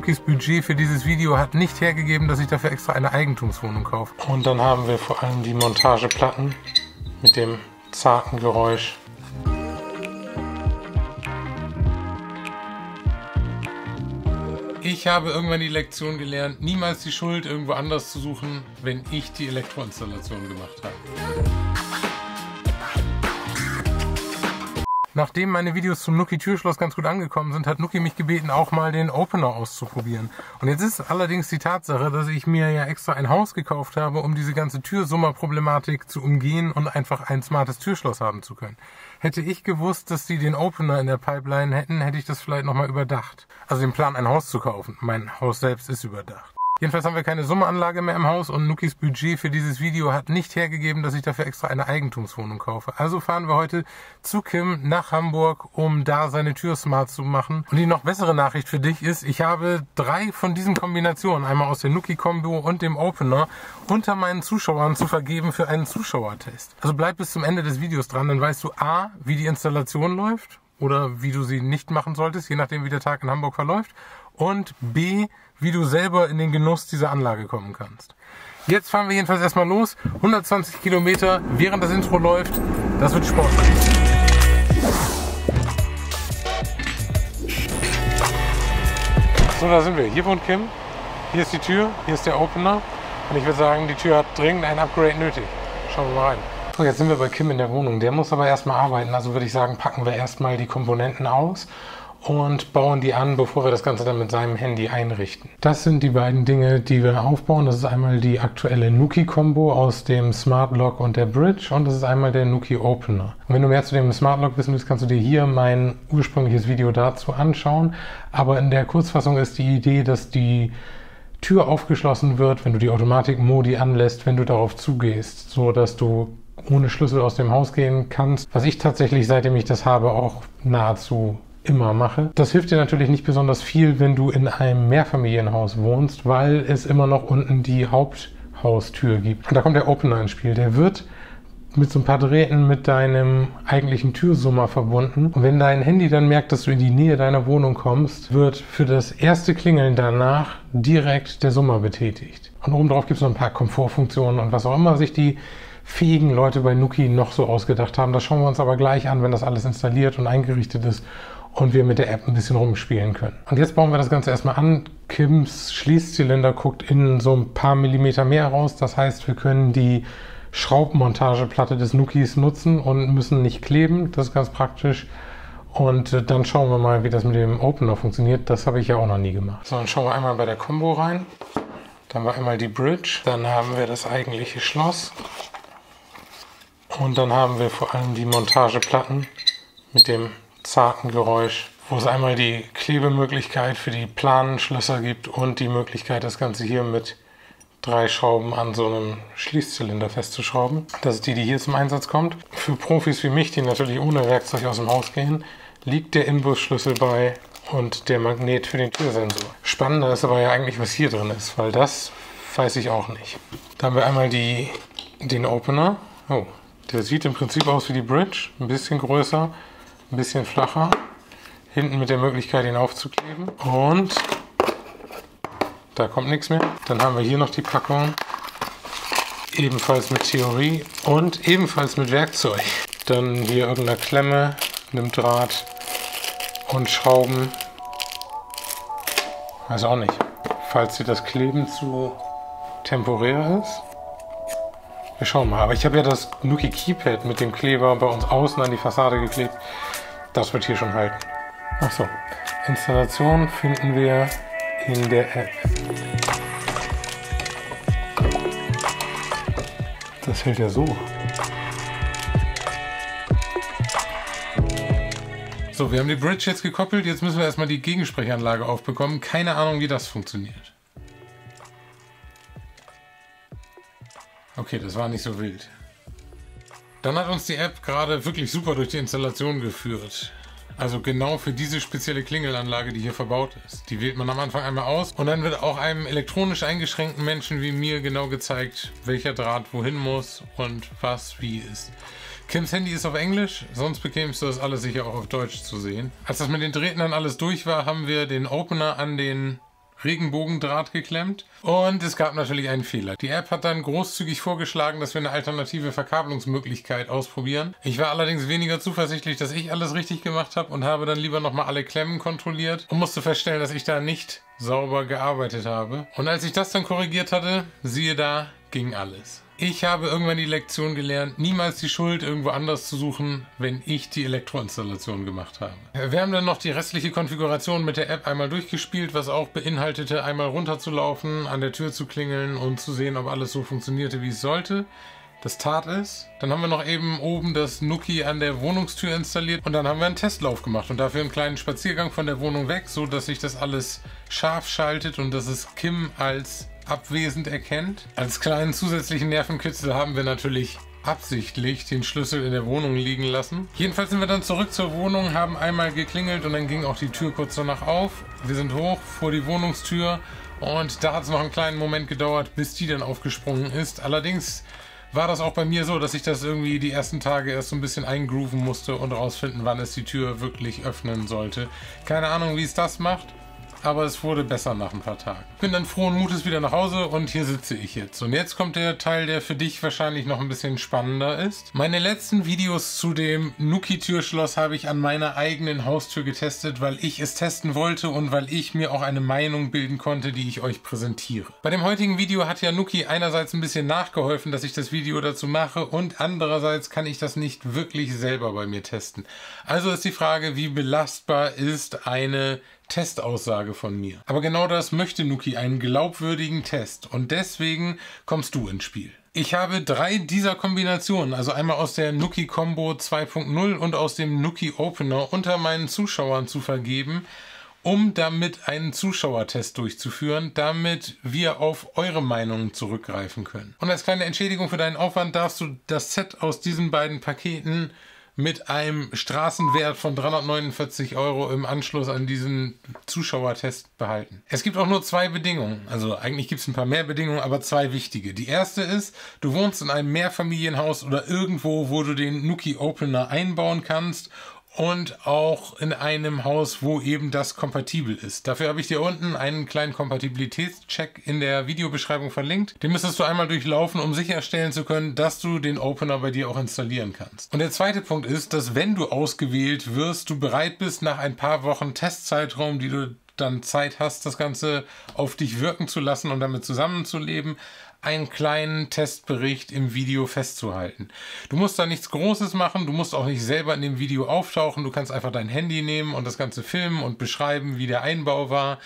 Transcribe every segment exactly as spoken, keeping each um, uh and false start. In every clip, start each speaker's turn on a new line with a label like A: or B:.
A: Nukis Budget für dieses Video hat nicht hergegeben, dass ich dafür extra eine Eigentumswohnung kaufe. Und dann haben wir vor allem die Montageplatten mit dem zarten Geräusch. Ich habe irgendwann die Lektion gelernt, niemals die Schuld irgendwo anders zu suchen, wenn ich die Elektroinstallation gemacht habe. Nachdem meine Videos zum Nuki Türschloss ganz gut angekommen sind, hat Nuki mich gebeten, auch mal den Opener auszuprobieren. Und jetzt ist allerdings die Tatsache, dass ich mir ja extra ein Haus gekauft habe, um diese ganze Türsummer-Problematik zu umgehen und einfach ein smartes Türschloss haben zu können. Hätte ich gewusst, dass die den Opener in der Pipeline hätten, hätte ich das vielleicht nochmal überdacht. Also den Plan, ein Haus zu kaufen. Mein Haus selbst ist überdacht. Jedenfalls haben wir keine Summeranlage mehr im Haus und Nukis Budget für dieses Video hat nicht hergegeben, dass ich dafür extra eine Eigentumswohnung kaufe. Also fahren wir heute zu Kim nach Hamburg, um da seine Tür smart zu machen. Und die noch bessere Nachricht für dich ist, ich habe drei von diesen Kombinationen, einmal aus der Nuki-Kombo und dem Opener, unter meinen Zuschauern zu vergeben für einen Zuschauertest. Also bleib bis zum Ende des Videos dran, dann weißt du A, wie die Installation läuft oder wie du sie nicht machen solltest, je nachdem wie der Tag in Hamburg verläuft. Und B, wie du selber in den Genuss dieser Anlage kommen kannst. Jetzt fahren wir jedenfalls erstmal los. hundertzwanzig Kilometer, während das Intro läuft. Das wird sportlich. So, da sind wir. Hier wohnt Kim. Hier ist die Tür, hier ist der Opener. Und ich würde sagen, die Tür hat dringend ein Upgrade nötig. Schauen wir mal rein. So, jetzt sind wir bei Kim in der Wohnung. Der muss aber erstmal arbeiten. Also würde ich sagen, packen wir erstmal die Komponenten aus und bauen die an, bevor wir das Ganze dann mit seinem Handy einrichten. Das sind die beiden Dinge, die wir aufbauen. Das ist einmal die aktuelle Nuki-Kombo aus dem Smart Lock und der Bridge und das ist einmal der Nuki Opener. Und wenn du mehr zu dem Smart Lock wissen willst, kannst du dir hier mein ursprüngliches Video dazu anschauen. Aber in der Kurzfassung ist die Idee, dass die Tür aufgeschlossen wird, wenn du die Automatik-Modi anlässt, wenn du darauf zugehst, so dass du ohne Schlüssel aus dem Haus gehen kannst. Was ich tatsächlich, seitdem ich das habe, auch nahezu immer mache. Das hilft dir natürlich nicht besonders viel, wenn du in einem Mehrfamilienhaus wohnst, weil es immer noch unten die Haupthaustür gibt. Und da kommt der Opener ins Spiel. Der wird mit so ein paar Drähten mit deinem eigentlichen Türsummer verbunden. Und wenn dein Handy dann merkt, dass du in die Nähe deiner Wohnung kommst, wird für das erste Klingeln danach direkt der Summer betätigt. Und obendrauf gibt es noch ein paar Komfortfunktionen und was auch immer sich die fähigen Leute bei Nuki noch so ausgedacht haben. Das schauen wir uns aber gleich an, wenn das alles installiert und eingerichtet ist und wir mit der App ein bisschen rumspielen können. Und jetzt bauen wir das Ganze erstmal an. Kims Schließzylinder guckt innen so ein paar Millimeter mehr raus. Das heißt, wir können die Schraubmontageplatte des Nukis nutzen und müssen nicht kleben. Das ist ganz praktisch. Und dann schauen wir mal, wie das mit dem Opener funktioniert. Das habe ich ja auch noch nie gemacht. So, dann schauen wir einmal bei der Combo rein. Dann haben wir einmal die Bridge. Dann haben wir das eigentliche Schloss. Und dann haben wir vor allem die Montageplatten mit dem zarten Geräusch, wo es einmal die Klebemöglichkeit für die Planenschlösser gibt und die Möglichkeit, das Ganze hier mit drei Schrauben an so einem Schließzylinder festzuschrauben. Das ist die, die hier zum Einsatz kommt. Für Profis wie mich, die natürlich ohne Werkzeug aus dem Haus gehen, liegt der Inbusschlüssel bei und der Magnet für den Türsensor. Spannender ist aber ja eigentlich, was hier drin ist, weil das weiß ich auch nicht. Da haben wir einmal die, den Opener. Oh, der sieht im Prinzip aus wie die Bridge, ein bisschen größer, ein bisschen flacher, hinten mit der Möglichkeit, ihn aufzukleben und da kommt nichts mehr. Dann haben wir hier noch die Packung, ebenfalls mit Theorie und ebenfalls mit Werkzeug. Dann hier irgendeine Klemme, einem Draht und Schrauben. Weiß auch nicht, falls dir das Kleben zu temporär ist. Wir schauen mal, aber ich habe ja das Nuki Keypad mit dem Kleber bei uns außen an die Fassade geklebt. Das wird hier schon halten. Achso, Installation finden wir in der App. Das hält ja so. So, wir haben die Bridge jetzt gekoppelt. Jetzt müssen wir erstmal die Gegensprechanlage aufbekommen. Keine Ahnung, wie das funktioniert. Okay, das war nicht so wild. Dann hat uns die App gerade wirklich super durch die Installation geführt. Also genau für diese spezielle Klingelanlage, die hier verbaut ist. Die wählt man am Anfang einmal aus und dann wird auch einem elektronisch eingeschränkten Menschen wie mir genau gezeigt, welcher Draht wohin muss und was wie ist. Kims Handy ist auf Englisch, sonst bekämst du das alles sicher auch auf Deutsch zu sehen. Als das mit den Drähten dann alles durch war, haben wir den Opener an den Regenbogendraht geklemmt. Und es gab natürlich einen Fehler. Die App hat dann großzügig vorgeschlagen, dass wir eine alternative Verkabelungsmöglichkeit ausprobieren. Ich war allerdings weniger zuversichtlich, dass ich alles richtig gemacht habe und habe dann lieber nochmal alle Klemmen kontrolliert und musste feststellen, dass ich da nicht sauber gearbeitet habe. Und als ich das dann korrigiert hatte, siehe da, ging alles. Ich habe irgendwann die Lektion gelernt, niemals die Schuld irgendwo anders zu suchen, wenn ich die Elektroinstallation gemacht habe. Wir haben dann noch die restliche Konfiguration mit der App einmal durchgespielt, was auch beinhaltete, einmal runterzulaufen, an der Tür zu klingeln und zu sehen, ob alles so funktionierte, wie es sollte. Das tat es. Dann haben wir noch eben oben das Nuki an der Wohnungstür installiert und dann haben wir einen Testlauf gemacht und dafür einen kleinen Spaziergang von der Wohnung weg, so dass sich das alles scharf schaltet und dass es Kim als abwesend erkennt. Als kleinen zusätzlichen Nervenkitzel haben wir natürlich absichtlich den Schlüssel in der Wohnung liegen lassen. Jedenfalls sind wir dann zurück zur Wohnung, haben einmal geklingelt und dann ging auch die Tür kurz danach auf. Wir sind hoch vor die Wohnungstür und da hat es noch einen kleinen Moment gedauert, bis die dann aufgesprungen ist. Allerdings war das auch bei mir so, dass ich das irgendwie die ersten Tage erst so ein bisschen eingrooven musste und rausfinden, wann es die Tür wirklich öffnen sollte. Keine Ahnung, wie es das macht. Aber es wurde besser nach ein paar Tagen. Ich bin dann frohen Mutes wieder nach Hause und hier sitze ich jetzt. Und jetzt kommt der Teil, der für dich wahrscheinlich noch ein bisschen spannender ist. Meine letzten Videos zu dem Nuki-Türschloss habe ich an meiner eigenen Haustür getestet, weil ich es testen wollte und weil ich mir auch eine Meinung bilden konnte, die ich euch präsentiere. Bei dem heutigen Video hat ja Nuki einerseits ein bisschen nachgeholfen, dass ich das Video dazu mache und andererseits kann ich das nicht wirklich selber bei mir testen. Also ist die Frage, wie belastbar ist eine Testaussage von mir. Aber genau das möchte Nuki, einen glaubwürdigen Test. Und deswegen kommst du ins Spiel. Ich habe drei dieser Kombinationen, also einmal aus der Nuki Combo zwei Punkt null und aus dem Nuki Opener unter meinen Zuschauern zu vergeben, um damit einen Zuschauertest durchzuführen, damit wir auf eure Meinungen zurückgreifen können. Und als kleine Entschädigung für deinen Aufwand darfst du das Set aus diesen beiden Paketen mit einem Straßenwert von dreihundertneunundvierzig Euro im Anschluss an diesen Zuschauertest behalten. Es gibt auch nur zwei Bedingungen. Also eigentlich gibt es ein paar mehr Bedingungen, aber zwei wichtige. Die erste ist, du wohnst in einem Mehrfamilienhaus oder irgendwo, wo du den Nuki Opener einbauen kannst und auch in einem Haus, wo eben das kompatibel ist. Dafür habe ich dir unten einen kleinen Kompatibilitätscheck in der Videobeschreibung verlinkt. Den müsstest du einmal durchlaufen, um sicherstellen zu können, dass du den Opener bei dir auch installieren kannst. Und der zweite Punkt ist, dass wenn du ausgewählt wirst, du bereit bist, nach ein paar Wochen Testzeitraum, die du dann Zeit hast, das Ganze auf dich wirken zu lassen und damit zusammenzuleben, einen kleinen Testbericht im Video festzuhalten. Du musst da nichts Großes machen, du musst auch nicht selber in dem Video auftauchen, du kannst einfach dein Handy nehmen und das Ganze filmen und beschreiben, wie der Einbau war,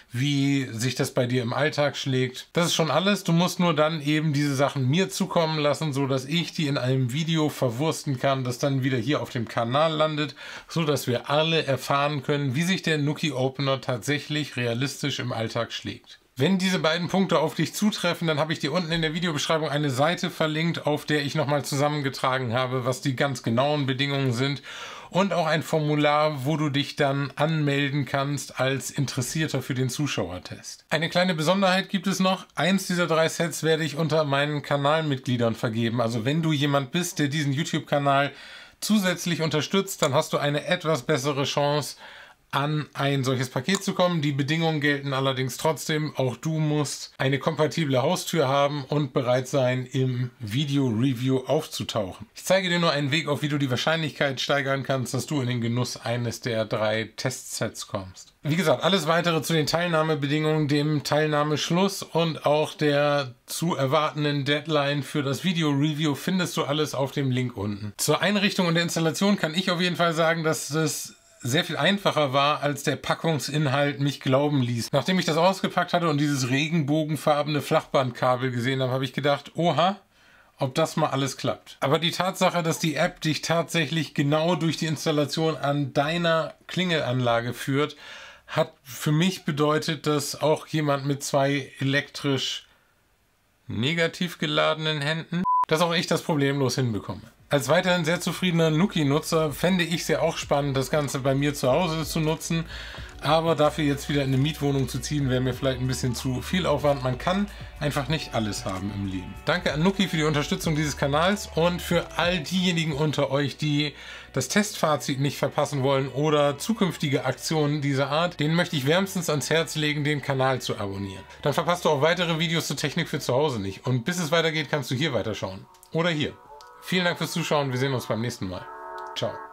A: wie sich das bei dir im Alltag schlägt. Das ist schon alles, du musst nur dann eben diese Sachen mir zukommen lassen, so dass ich die in einem Video verwursten kann, das dann wieder hier auf dem Kanal landet, so dass wir alle erfahren können, wie sich der Nuki Opener tatsächlich realistisch im Alltag schlägt. Wenn diese beiden Punkte auf dich zutreffen, dann habe ich dir unten in der Videobeschreibung eine Seite verlinkt, auf der ich nochmal zusammengetragen habe, was die ganz genauen Bedingungen sind und auch ein Formular, wo du dich dann anmelden kannst als Interessierter für den Zuschauertest. Eine kleine Besonderheit gibt es noch. Eins dieser drei Sets werde ich unter meinen Kanalmitgliedern vergeben. Also wenn du jemand bist, der diesen YouTube-Kanal zusätzlich unterstützt, dann hast du eine etwas bessere Chance, an ein solches Paket zu kommen. Die Bedingungen gelten allerdings trotzdem. Auch du musst eine kompatible Haustür haben und bereit sein, im Video-Review aufzutauchen. Ich zeige dir nur einen Weg auf, wie du die Wahrscheinlichkeit steigern kannst, dass du in den Genuss eines der drei Testsets kommst. Wie gesagt, alles weitere zu den Teilnahmebedingungen, dem Teilnahmeschluss und auch der zu erwartenden Deadline für das Video-Review findest du alles auf dem Link unten. Zur Einrichtung und der Installation kann ich auf jeden Fall sagen, dass es sehr viel einfacher war, als der Packungsinhalt mich glauben ließ. Nachdem ich das ausgepackt hatte und dieses regenbogenfarbene Flachbandkabel gesehen habe, habe ich gedacht, oha, ob das mal alles klappt. Aber die Tatsache, dass die App dich tatsächlich genau durch die Installation an deiner Klingelanlage führt, hat für mich bedeutet, dass auch jemand mit zwei elektrisch negativ geladenen Händen, dass auch ich das problemlos hinbekomme. Als weiterhin sehr zufriedener Nuki-Nutzer fände ich es ja auch spannend, das Ganze bei mir zu Hause zu nutzen. Aber dafür jetzt wieder in eine Mietwohnung zu ziehen, wäre mir vielleicht ein bisschen zu viel Aufwand. Man kann einfach nicht alles haben im Leben. Danke an Nuki für die Unterstützung dieses Kanals und für all diejenigen unter euch, die das Testfazit nicht verpassen wollen oder zukünftige Aktionen dieser Art, denen möchte ich wärmstens ans Herz legen, den Kanal zu abonnieren. Dann verpasst du auch weitere Videos zur Technik für zu Hause nicht. Und bis es weitergeht, kannst du hier weiterschauen. Oder hier. Vielen Dank fürs Zuschauen. Wir sehen uns beim nächsten Mal. Ciao.